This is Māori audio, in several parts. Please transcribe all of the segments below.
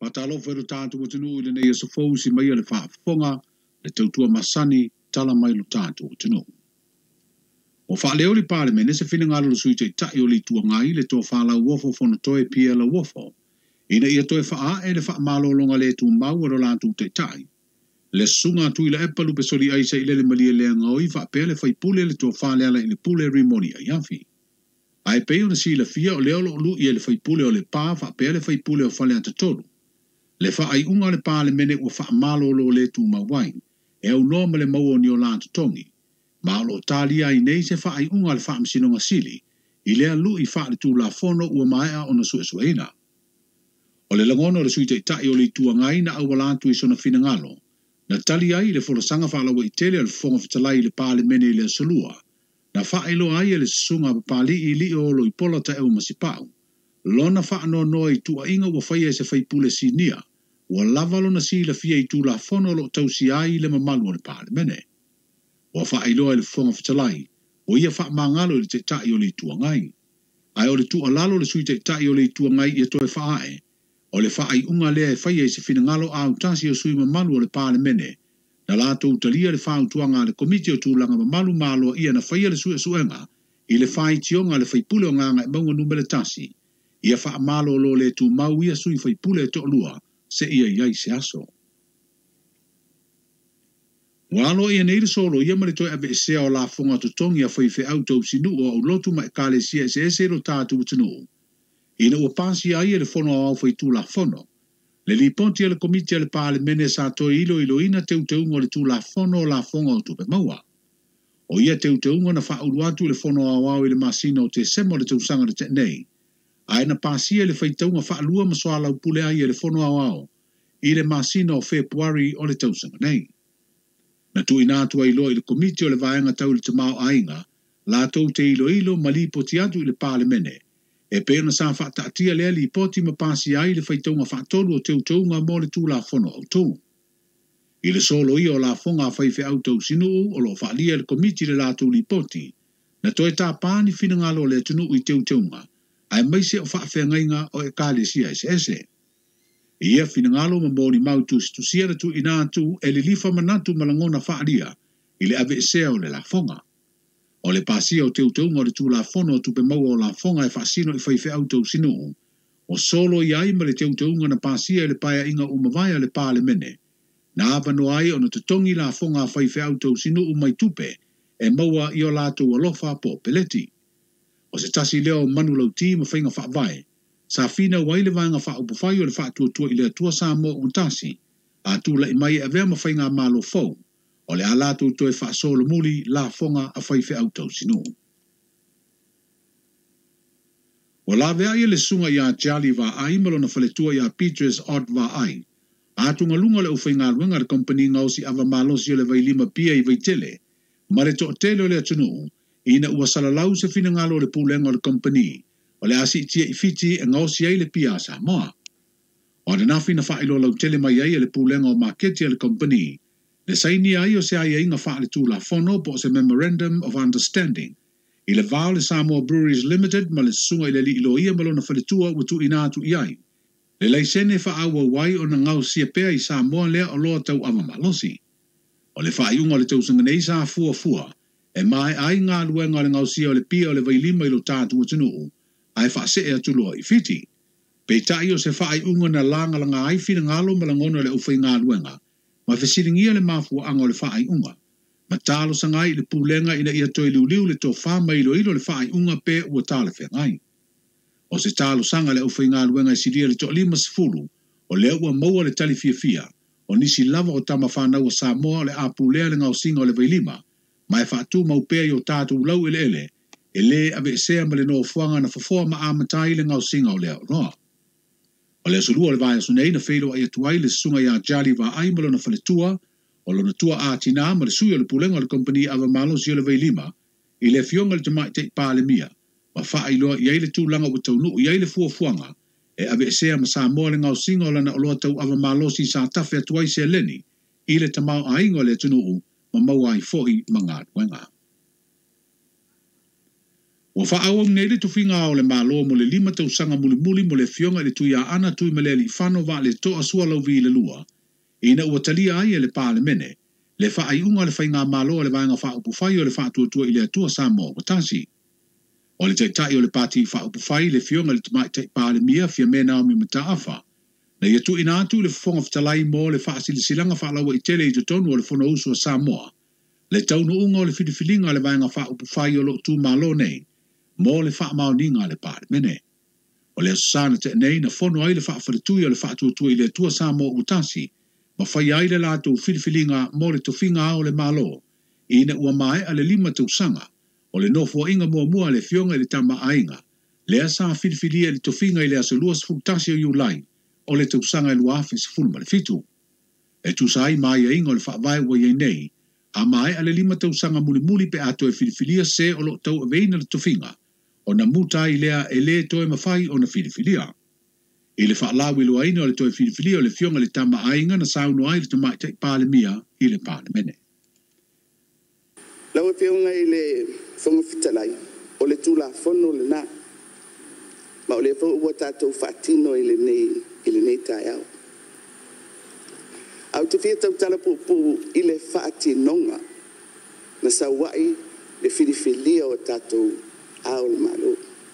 Patalo fero tātu o tunu le nei so fousi mai le whaafonga le tautua masani tala mai lo tātu o tunu. O whaaleo li pāle me nese whina ngalo le sui te tai o li tua ngai le tō whālau wofo whono toe pia la wofo. Ina ia toe whaa e le wha malo longa le tu mau o lātu te tai. Le sunga tu ila epalu pe soli aisa ile le malia lea ngoi wha pele whai pule le tō whaleala i le pule rimoni a yafi. Ai peo na si la fia o leo lo lu i le whai pule o le pā wha pele whai pule o whale ata tolu. Le wha ai unga le pāle mene ua wha malo lo le tu mawai. E au noma le mau ni o lātu tongi. Ma lo talia i nei se wha ai unga le wha msinonga sili. I lea lu i wha le tu la fono ua maea o na suesueina. O le langono le suite tai o le tua ngai na au walantu i sona fina ngalo. Na tali ai le fola sanga wha lawa i tele al fonga fitalai le pāle mene le solua. Na wha ilo ai le sunga pāli i li o lo i pola ta eu masipau. Lona wha no no i tua inga ua whaia se whai pule si nia. Ua lavalo na si la fia i tu la fono lo tausi ai le mamalu o le pāle mene. Ua wha ilo ai le fonga fitalai. O ia wha mangalo le te tai o le tua ngai. Ai o le tua lalo le suite tai o le tua ngai i toe wha ae. O le wha ai unga lea e whaia i se whina ngalo a utasi o sui mamalu o le pāle mene. Na lato utalia le wha utuanga le komiti o tūlanga mamalu malo ia na whaia le sue suenga. I le whai tionga le whaipule o nganga e maunga numele tasi. Ia wha malo lo le tu mau ia sui whaipule e to'lua se ia iai se aso. Walo ia neire solo ia mare toi ave sea o la fonga tutongi a whaife auto sinu o au lotu ma e kale sia se ese ro tātu utinu. Ina ua pāsi ai e le fono au whai tū la fono. Le li ponti e le komiti e le pāle mene sa toi ilo ina teu teungo le tū la fono o la fonga o tupe maua. O ia teu teungo na wha uruatu le fono au au i le masina o te semo le teu sanga le te nei. Ai na pāsi e le whai teunga wha alua maswala upule ai e le fono au au. I le masina o Februari o le teu sanga nei. Na tu inatu ai lo i le komiti o le vaenga tau le te mau ainga. La tau te ilo mali poti atu i le pāle mene. E pēna sa wha taatia lea li poti ma pāsi ai le whaitaunga whaatolu o teu taunga mo le tū la fono au tū. I le solo i o la fonga whaife au tau sinu o lo whaalia le komiti le la tū li poti. Na toi tā pāni whina ngalo le tunu i teu taunga. Ai maise o whaafengainga o e kāle sia ese ese. Ia whina ngalo ma mōni mautu tu sia tu ina tu e le lifa manatu malangona whaalia i le ave esea o le la fonga. O le pāsia o teu taunga o le tū la fono o tupe maua o la fonga e whaasino i whaife au tau sinu. O solo i aima le teu taunga na pāsia e le paia inga umawaya le pāle mene. Na avano ai o na tutongi la fonga a whaife au tau sinu umai tupe e maua i o lātou alofa po peleti. O se tasi leo manu lau ti ma whainga whaavai. Sa fina wai le vanga wha upawhai o le wha tua i le atua sa mo utasi. A tūla i mai e vea ma whainga malo fau. O le alatu toe wha solo muli la fonga a whaife au tau sinu. O la vea ia le sunga ia jali va ai malo na whaletua ia Petrus Odd va ai. A tunga lunga le ufai ngā ruenga le kompani ngausi ava malosi o le vai lima pia i vai tele. Ma le to tele o le atunu, ina ua salalau se fina ngalo le pūlenga o le kompani. O le asi tia i fiti e ngausi ai le pia a Samoa. O le nafi na whailo lau tele mai ai le pūlenga o marketi o le kompani. Le saini ai o se ai inga wha le tū la fono po se Memorandum of Understanding. I le vāo le Samoa Breweries Limited ma le sunga i le li ilo ia malo na whaletua ua tu inatu i ai. Le laisene wha awa wai o na ngau sia pea i Samoa lea o loa tau ama malosi. O le wha iunga le tau sanga nei sa fua. E mai ai ngā luenga le ngau sia o le pia o le vai lima i lo tātu atunu. Ai wha se e atuloa i fiti. Pe tai o se wha iunga na langa langa ai fina ngalo malangona le ufai ngā luenga. Ma whesiringia le mafua anga o le wha unga. Ma talo sangai le pūlenga ina ia toi liuliu le tō whama ilo le wha unga pe ua tala whengai. O se talo sanga le ufai ngā luenga i siria le tō lima sifuru, o le ua maua le tali fia, o nisi lava o tama whanau o Samoa le a pūlea le ngau singa o le vai lima, ma e whaatu mau pea i o tātou lau ele, e le ave esea ma le no fuanga na whafoa ma amatai le ngau singa o le au roa. O le asulua le vaya sunei na whelo ai atuai le sunga ia jali va ai malo na whaletua, o lo na tua a tina ma le sui o le pulenga o le kompani ava malo si o le vai lima, i le fionga le tamai te pāle mia, ma wha iloa i eile tūlanga o tau nuu i eile fuafuanga, e ave esea ma Samoa le ngau singa o lana o loa tau ava malo si sa tawhi atuai se leni, i le tamau a ingo le tunuu, ma maua i fohi ma ngā duenga. Ua whaawau nei le tuwhinga o le malo mo le 5 tausanga muli mo le fionga le tuia ana tui ma le li whano wa le toa sua lau vi le lua. Ina ua talia ai e le pā le mene, le whaaiunga le whainga malo le vaenga whaupufai o le whaatuatua i le atua Samoa o tasi. O le teitai o le pāti whaupufai le fionga le tamai tei pā le mia fia mena o mi mata afa. Na ia tu ina atu le whafonga whatalai mo le whaasilasilanga whaalaua i tele i tutonu o le whono usu o Samoa. Le taunu unga o le whidiwhilinga le vaenga whaupufai o lo tu malo nei, mo le whaamaoninga le pā le mene. O le asana te nei na whono ai le whaafadetui o le whaatuatua i le atua Samoa o tasi, ma whai ai le lātou whidiwhilinga mo le tofinga o le malo, ina ua mai a le 5 tausanga, o le nofo inga mua le fionga i le tama ainga, le asa whidiwhilia le tofinga i le asa luas fultasi o iulai, o le tausanga i luafi si fulma le fitu. E tusai mai a inga o le whaavai ua iei nei, a mai a le 5 tausanga muli pe ato e whidiwhilia se o lo tau aveina le tofinga, o na muta i lea e le toe mawhai o na whidiwhilia. I le whaalawi lua ina o le toe whidiwhilia o le fionga le tama ainga na sauno ai le tamai tei pāle mia i le pāle mene. Lau e fionga i le whonga whitalai, o le tūla whono le nā, ma o le whonga ua tātou whaatino i le nei tai au. Au te whiatau tala pupu i le whaatinonga, na sauai le whidiwhilia o tātou au le malo.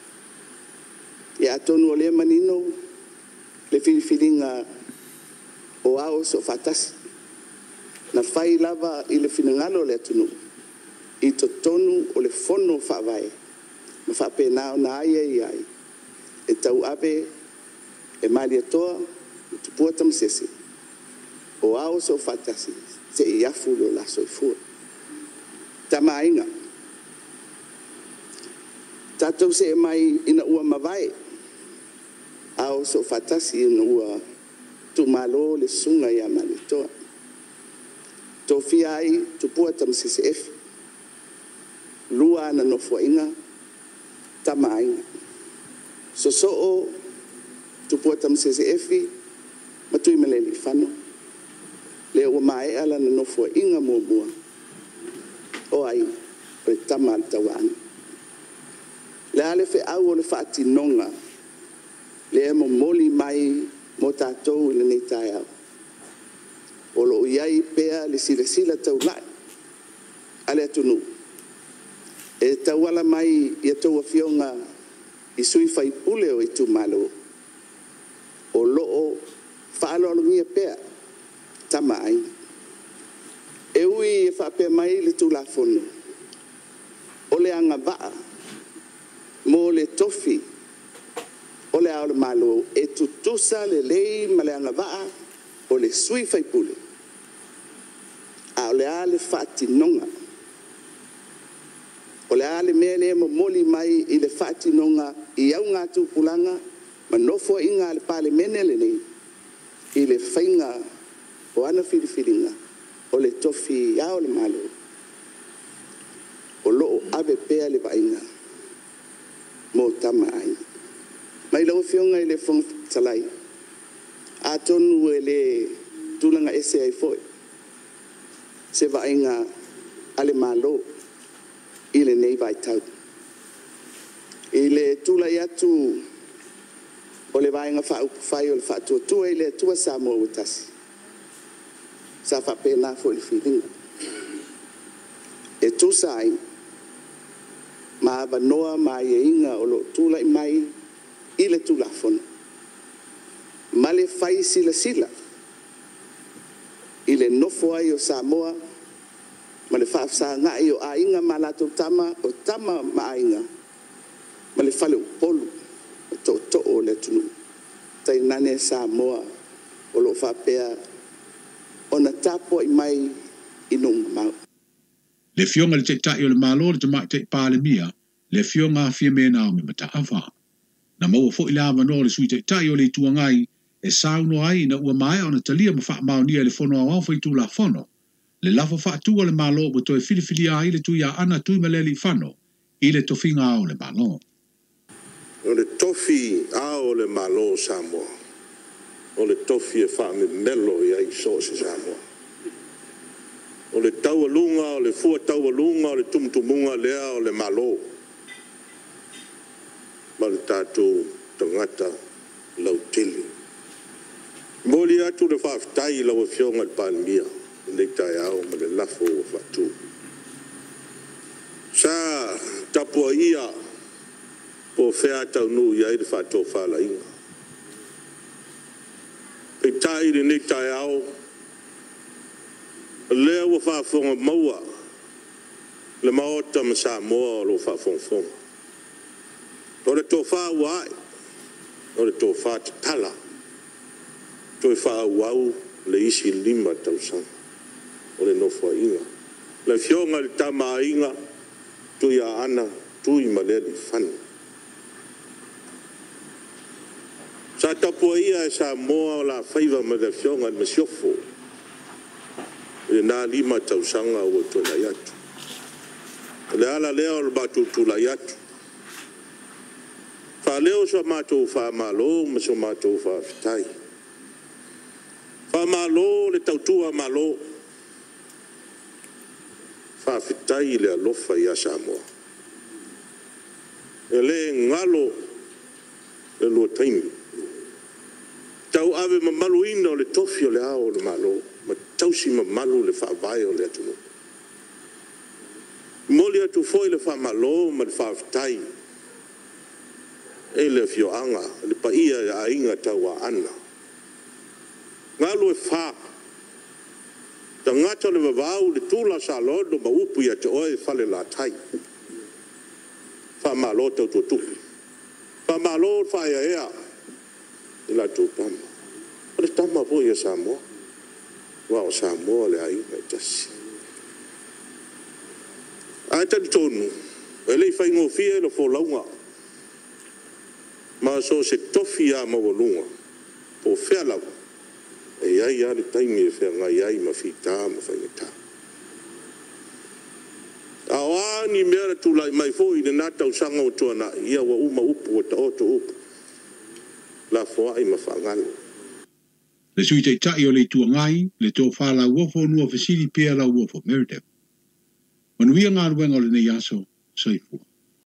Ia atonu o le manino, le whidiwhilinga o ao so whatasi. Na whai lava i le whinangalo le atunu, i to tonu o le whono whawai, ma whapena o na ai, e tau abe, e mali atoa, i tupua tamasese, o ao so whatasi, se i afu lo laso i fua. Tama ainga. Tātou se mai ina ua mawai, au so fatasi ina ua tumalo le sunga ia malitoa. Tofi ai tupua tam CCF, lua na nofua inga, tama ainga. So tupua tam CCF, matui meleli whano, le ua mai ala na nofua inga mua, o ai, o tama al tawana. Le ale fe au o le whaatinonga, le e moli mai mo tātou i le nei tai au. O lo iai pea le sila tau lai, ale atunu. E tauala mai i atou a fionga i sui fai pule o i tu malo. O loo whaalo alungia pea, tama ai. E ui e whapea mai le tu la fono. O le anga vaa, mo le tofi o le ao le malo e tutusa le lei ma le angavaa o le sui faipule a o le a le whaatinonga o le a le mea le moli mai i le whaatinonga i au ngā tūpulanga ma nofo i ngā le pāle mene le nei i le whainga o ana whiriwhiringa o le tofi ao le malo o loo ave pea le vainga mo tama ai. Mai lau fionga i le whong talai. A tonu e le tūlanga ese ai foi. Se vainga ale malo i le nei vai tau. I le tūlai atu o le vainga whai o le whaatua i le atua Samoa o tasi. Sa whapena fo le whiringa. E tūsai ma vanoa ma ia inga o lo tula i mai i le tula fono. Ma le fai sila. I le nofo ai o Samoa, ma le whaafsa ngai o a inga ma lato tama o tama ma inga. Ma le fale upolu o to o le tunu. Tai nane Samoa o lo whapea o na tapo i mai i nunga mau. Le fionga le teitai o le malo le tamai tei pāle mia, le fionga fia mena o me mata awha. Na maua fo i lava no le sui teitai o le tuangai, e sauno ai na ua mai o na talia ma wha maonia le fono au awha i tu la fono. Le lafo wha atua le malo o toi whiliwhilia ai le tuia ana tui maleli whano, i le tofinga o le malo. O le tofi ao le malo Samoa, o le tofi e wha me melo i ai sosi Samoa. O le taualunga, o le fua taualunga, o le tumtumunga lea o le malo. mal tātou tangata lau tili. Moli atu le whaafitai lau whionga pānmia, nei tai au ma le lafo o whatu. Sa tapua ia po whea tau nu ia i le whato whala inga. Pe tai le nei tai au, lea wa whaafonga maua, le maota ma Samoa o lo whaafonga. O le tō wha wai, o le tō wha te tala, tō e wha wau le isi 5 tausanga, o le nofua inga. Le whionga le tama inga, tui a ana, tui ma le li whani. Sa tapua ia e Samoa o la whaiva ma le whionga le masiofo, le nā 5 tausanga o tō la iatu. Le ala leo le batu tū la iatu. Fa leo so mātou wha malo, ma so mātou wha whitai. Wha malo le tautua malo. Wha whitai le alofa i a Samoa. E le ngalo le lua taimi. Tau ave ma malu ina o le tofi o le ao le malo, ma tausi ma malu le wha vai o le atunu. Moli atu foi le wha malo ma le wha whitai. E le fioanga, le paia a inga tau a ana. Ngalo e wha. Ta ngata le wawau le tūla sa lodo ma upu ia te oe whale la tai. Wha malo tau tutuki. Wha malo wha ea ea. I la tū tama. O le tama po ia Samoa. Wa o Samoa le a inga i tasi. Ai tani tonu. E lei whaingo fia e lo fo launga. Ma so se tofi a mawalunga, po whea lawa, e iai a le taimi e whea ngai ai ma whita ma whaingata. A oani mea tu lai mai fo i le nātau sanga o tuana, ia wa uma upu o ta oto upu, la foa i ma whangalo. Le sui te tai o le tua ngai, le tō whala uofo nua whesiri pia la uofo, Meredith. Manuia ngā ruenga o le nei aso, saifua.